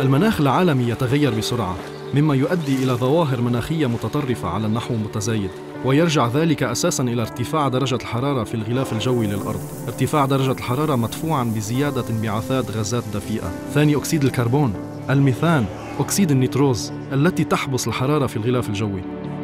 المناخ العالمي يتغير بسرعة، مما يؤدي إلى ظواهر مناخية متطرفة على النحو متزايد، ويرجع ذلك أساساً إلى ارتفاع درجة الحرارة في الغلاف الجوي للأرض. ارتفاع درجة الحرارة مدفوعاً بزيادة انبعاثات غازات دفيئة، ثاني أكسيد الكربون، الميثان، أكسيد النيتروز، التي تحبس الحرارة في الغلاف الجوي.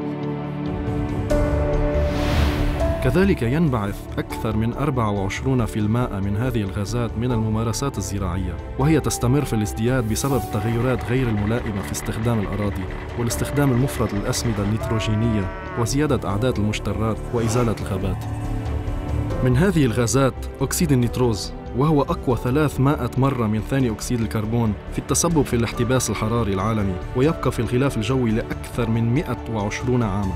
كذلك ينبعث أكثر من 24% من هذه الغازات من الممارسات الزراعية، وهي تستمر في الازدياد بسبب التغيرات غير الملائمة في استخدام الأراضي والاستخدام المفرط للأسمدة النيتروجينية وزيادة أعداد المشترات وإزالة الغابات. من هذه الغازات أكسيد النيتروز، وهو أقوى 300 مرة من ثاني أكسيد الكربون في التسبب في الاحتباس الحراري العالمي، ويبقى في الغلاف الجوي لأكثر من 120 عاماً.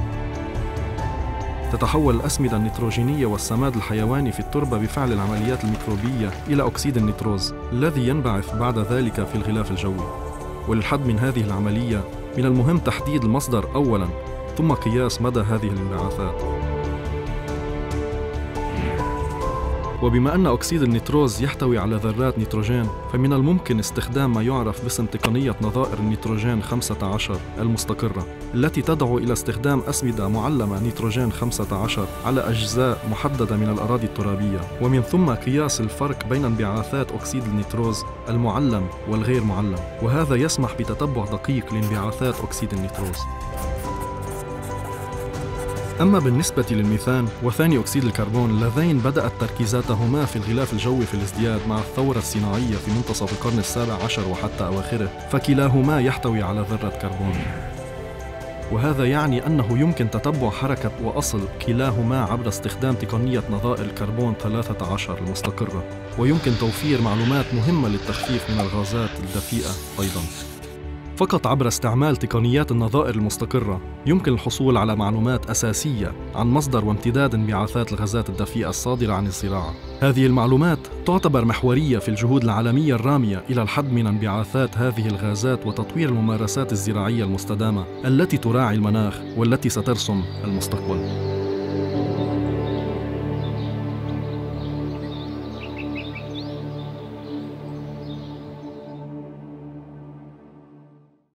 تتحول الأسمدة النيتروجينية والسماد الحيواني في التربة بفعل العمليات الميكروبية إلى أكسيد النيتروز، الذي ينبعث بعد ذلك في الغلاف الجوي. وللحد من هذه العملية، من المهم تحديد المصدر أولاً، ثم قياس مدى هذه الانبعاثات. وبما أن أكسيد النيتروز يحتوي على ذرات نيتروجين، فمن الممكن استخدام ما يعرف باسم تقنية نظائر النيتروجين 15 المستقرة، التي تدعو إلى استخدام أسمدة معلمة نيتروجين 15 على أجزاء محددة من الأراضي الترابية، ومن ثم قياس الفرق بين انبعاثات أكسيد النيتروز المعلم والغير معلم، وهذا يسمح بتتبع دقيق لانبعاثات أكسيد النيتروز. أما بالنسبة للميثان وثاني أكسيد الكربون اللذين بدأت تركيزاتهما في الغلاف الجوي في الازدياد مع الثورة الصناعية في منتصف القرن ال17 وحتى أواخره، فكلاهما يحتوي على ذرة كربون. وهذا يعني أنه يمكن تتبع حركة وأصل كلاهما عبر استخدام تقنية نظائر الكربون 13 المستقرة، ويمكن توفير معلومات مهمة للتخفيف من الغازات الدفيئة أيضاً. فقط عبر استعمال تقنيات النظائر المستقرة يمكن الحصول على معلومات أساسية عن مصدر وامتداد انبعاثات الغازات الدفيئة الصادرة عن الزراعة. هذه المعلومات تعتبر محورية في الجهود العالمية الرامية إلى الحد من انبعاثات هذه الغازات وتطوير الممارسات الزراعية المستدامة التي تراعي المناخ والتي سترسم المستقبل.